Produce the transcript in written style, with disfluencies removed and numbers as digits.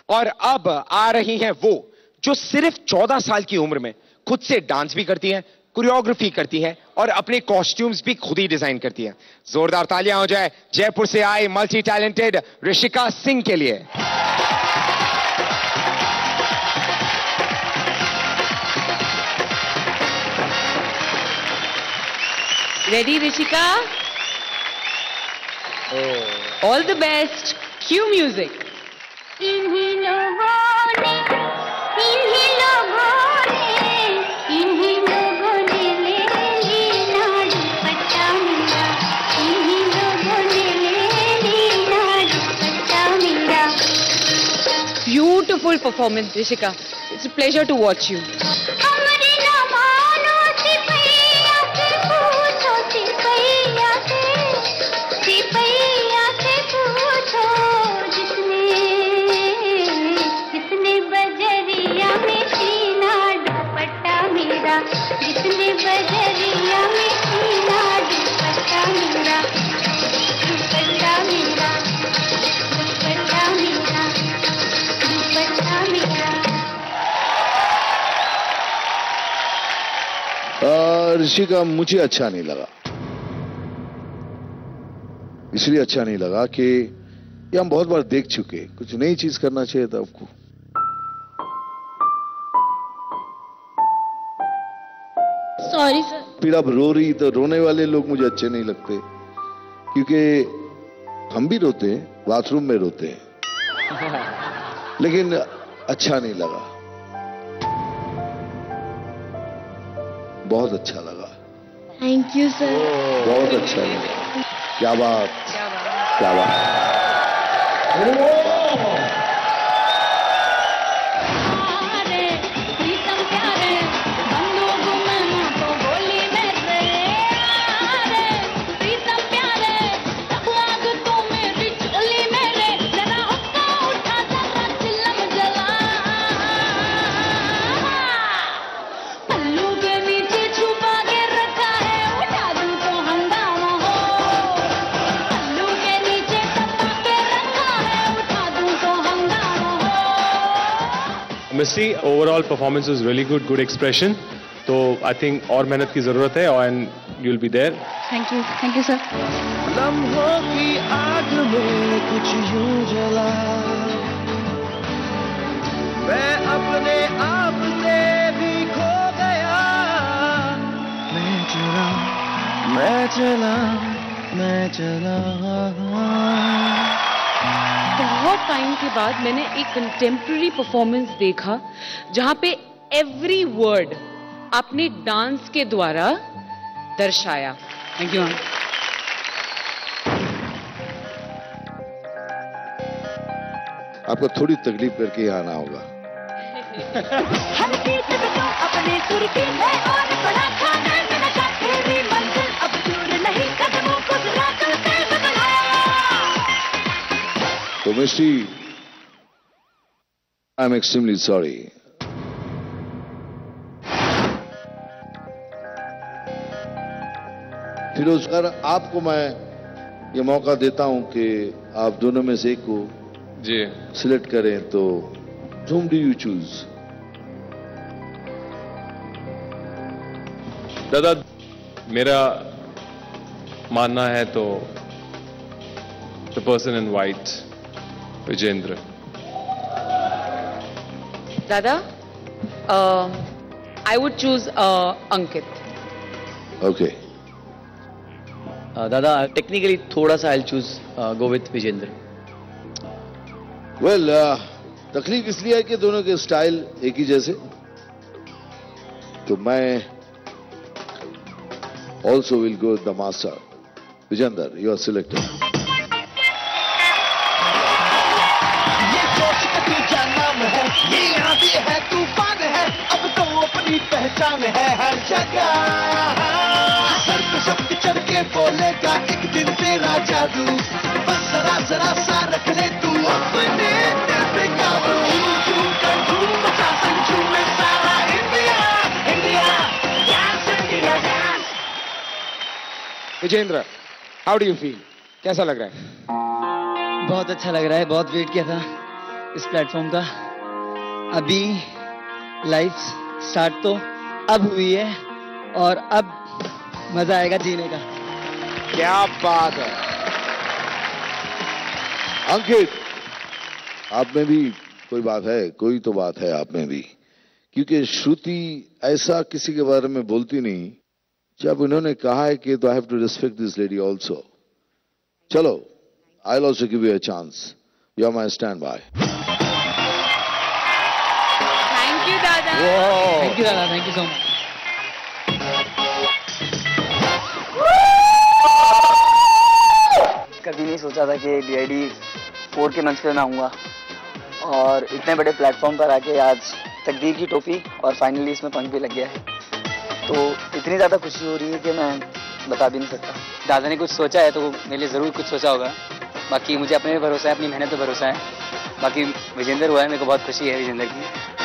और अब आ रही हैं वो जो सिर्फ 14 साल की उम्र में खुद से डांस भी करती हैं, कोरियोग्राफी करती हैं और अपने कॉस्ट्यूम्स भी खुद ही डिजाइन करती हैं। जोरदार तालियां हो जाए जयपुर से आई मल्टी टैलेंटेड ऋषिका सिंह के लिए। Ready Rishika? All the best. Cue music. इन्हीं लोगों ने ले लीना दुपट्टा मेरा, इन्हीं लोगों ने ले लीना दुपट्टा मेरा। Beautiful performance Rishika, it's a pleasure to watch you. जितने बजरिया में सीना दुपट्टा मेरा, दुपट्टा मेरा, दुपट्टा मेरा, दुपट्टा मेरा। ऋषिका, मुझे अच्छा नहीं लगा। इसलिए अच्छा नहीं लगा कि ये हम बहुत बार देख चुके, कुछ नई चीज करना चाहिए था आपको। Sorry sir. फिर आप रो रही, तो रोने वाले लोग मुझे अच्छे नहीं लगते, क्योंकि हम भी रोते हैं, बाथरूम में रोते हैं, लेकिन अच्छा नहीं लगा। बहुत अच्छा लगा। Thank you sir. बहुत अच्छा लगा। क्या बात, क्या बात। Misty, overall performance was really good, good expression. तो I think और मेहनत की जरूरत है and you'll be there. Thank you sir. लम्हों की आग में कुछ यूं जला, मैं अपने आप से भी खो गया। मैं चला, मैं चला, मैं चला। बहुत टाइम के बाद मैंने एक कंटेम्प्रेरी परफॉर्मेंस देखा जहां पे एवरी वर्ड आपने डांस के द्वारा दर्शाया। Thank you. आपको थोड़ी तकलीफ करके यहाँ आना होगा। अपने सुर की है और बड़ा खाना का तेरी मंजिल अब दूर नहीं, कदमों को जरा कर तेज बढ़ा। तो Misty, I am extremely sorry. Firozkar, आपको मैं ये मौका देता हूं कि आप दोनों में से एक को जी सिलेक्ट करें, तो whom do you choose? दादा, मेरा मानना है तो the person in white, Vijendra. दादा, I would choose Ankit. Okay. दादा, टेक्निकली थोड़ा सा I'll choose go with Vijendra. Well, तकलीफ इसलिए है कि दोनों के स्टाइल एक ही जैसे, तो मैं also will go with the master. Vijendra, you are selected. ये जोश का तुझा नाम है, ये आंधी है, तूफान है, अब तो अपनी पहचान है हर जगह। सर पे शब्द चढ़ के बोलेगा एक दिन तेरा जादू, बस जरा जरा सा रख ले तू अपने दिल पे काबू। धूम मचा संजू में सारा India, India dance, India dance. Vijender, how do you feel? कैसा लग रहा है? बहुत अच्छा लग रहा है, बहुत वेट किया था, इस प्लेटफॉर्म का। अभी लाइफ स्टार्ट तो अब हुई है और अब मजा आएगा जीने का। क्या बात है अंकित, आप में भी कोई बात है, कोई तो बात है आप में भी, क्योंकि श्रुति ऐसा किसी के बारे में बोलती नहीं। जब उन्होंने कहा है कि तो I have to respect this lady also, चलो I will also give you a chance, you are my stand by. Thank you दादा। थैंक यू दादा, थैंक यू सो मच। कभी नहीं सोचा था कि DID 4 के मंच पे मैं आऊँगा और इतने बड़े प्लेटफॉर्म पर आके आज तकदीर की टोपी और फाइनली इसमें पंख भी लग गया है, तो इतनी ज़्यादा खुशी हो रही है कि मैं बता भी नहीं सकता। दादा ने कुछ सोचा है तो मेरे लिए ज़रूर कुछ सोचा होगा। बाकी मुझे अपने पे भरोसा है, अपनी मेहनत पे भरोसा है। बाकी विजेंद्र हुआ है, मेरे को बहुत खुशी है विजेंद्र की।